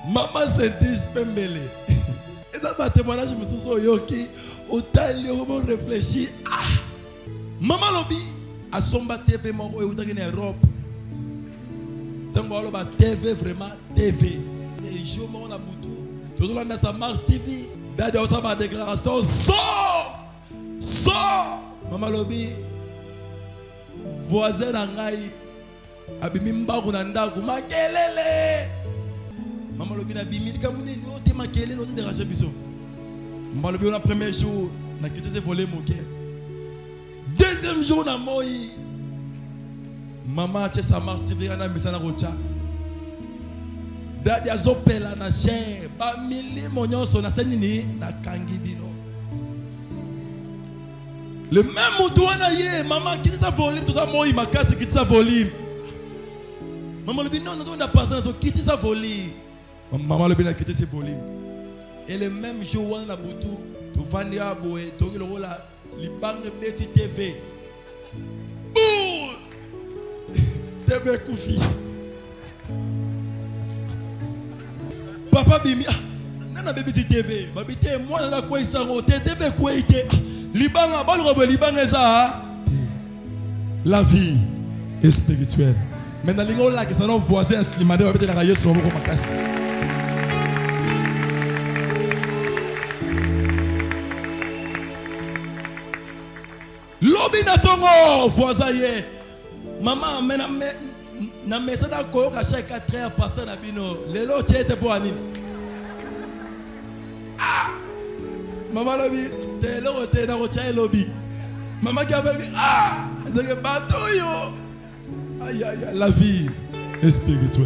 Maman Saint-Is Pembele. Et dans ma témoignage, je me suis dit, autant il réfléchir. Maman Lobi, à son TV, mon roi, en Europe. Tant que TV, vraiment TV. Et je m'en ai boutou. Je dois dans sa marche TV. D'ailleurs, ça ma déclaration. Sors! Maman Lobi, voisin d'Angaï, Abimimba Runanda, Makelele. Maman Lobi n'a bimil comme nous, nous makelele, nous déranger biso. Maman Lobi, on a premier jour, on a quitté ce volet moqué. Deuxième jour, on a moï. Maman, tu sais, ça marche, tu veux, on a mis ça dans la route. D'ailleurs, ils ont payé la chair. Ba mille moyens sont à Sénini, na Kangibino. Le même mouton a yé, maman, qui est sa volume, tout ça, moi, il m'a cassé, qui est sa volume. Maman, le bin, non, on a passé, qui est sa volume. Maman, le bin a quitté ses volumes. Et le même jour, on a boutou, tout vandi à boué, tout le rôle, les banques de petit TV. Bouh! TV Koufi. Papa Bimi, nana bébé TV, babi té moi nana quoi isango, TV quoi ité, Liban, balrobe Liban eza, la vie est spirituelle. Maintenant lingo là qui sont voisins slimade, babi té la rayer sur beaucoup makasi. Lobi na tongo voisin yé, maman na mesa da ko ka chaque 4 heures pasteur na bino lelo tiete pour anine maman lobi te lo te na ko chai lobi maman qui avait de bateau yo aïe la vie est spirituelle.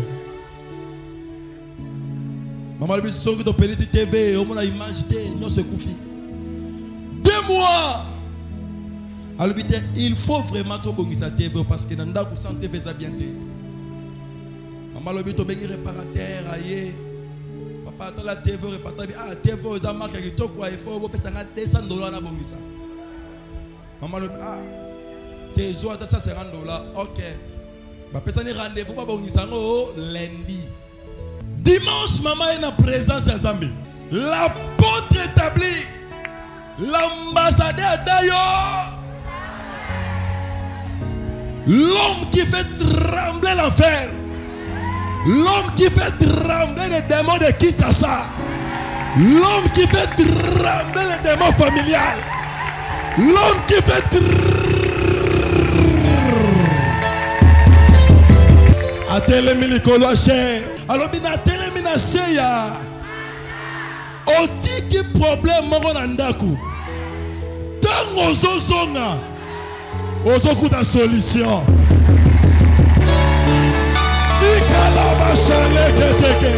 Maman lobi so que petit TV au mon image te non se koufi 2 mois. Alors, il faut vraiment tomber sa TV parce que dans le sang TV ça bien été. Maman le bito bengi réparateur aïe. Papa dans la TV réparateur TV aux marques qui to quoi il faut payer $200 na bongisa. Maman le tes zoa ça $50. OK. Ba pesa ni rendez-vous ba bongisa ngo lundi. Dimanche maman est en présence à Zambie. L'apôtre établi. L'ambassadeur d'ailleurs. L'homme qui fait trembler l'enfer. L'homme qui fait trembler les démons de Kinshasa. L'homme qui fait trembler les démons familiales. L'homme qui fait Atelemi kolo cher. Alors bina atelemi na seya. Oti ki problème moko na ndaku. Tango zozonga. Ozoku da solution. Ikalaba chale keteke.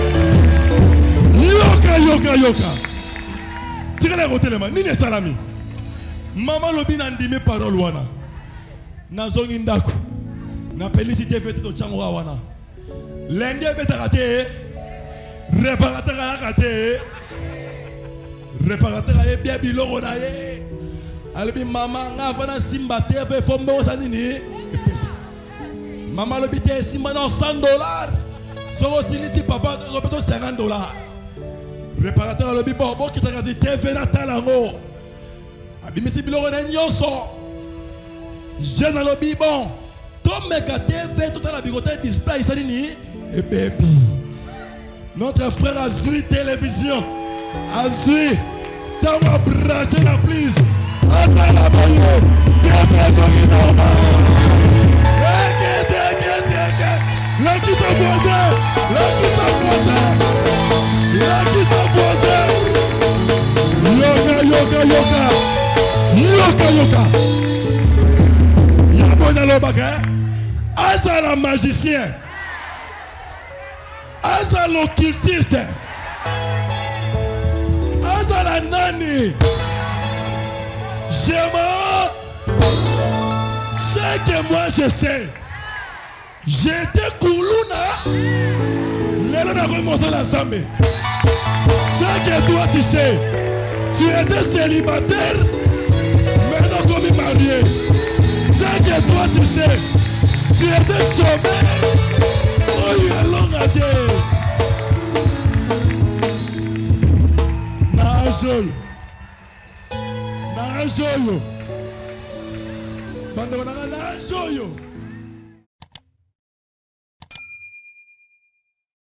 Yoka. Tirele rotelema. Nini salami. Maman lobi na ndime parole wana. Nazongi ndaku. Na pélicité fete to chango wana. Lundi betarate. Réparateur a raté. Réparateur a bien biloko na ye. Albi maman nga vana simba TV fombo sanini. Maman le bité simba non $100. Soro sinisi papa robeto $50. Réparateur le bibo bo qui t'a dit TV na talango. Abimisi biloko na nyonso. Jeune le bibon. Comme ka TV tout à la bigote display sanini et baby. Notre frère a Zui télévision. A Zui. T'as ma brassé la please. Attends la baille, TV sont normal. Là qui sont voisins, Yoka. Yabona lobaka. Asa la magicien. Asa l'occultiste. Asa la nani. J'aime ce que moi je sais. J'étais Koulouna. L'élo n'a remonté la Zambie. Ce que toi tu sais. Tu étais célibataire. Maintenant comme marié. Ce que toi tu sais. Tu étais chômeur. Oh, il est long à dire. Naranjoyo. Naranjoyo. Bande Naranjoyo.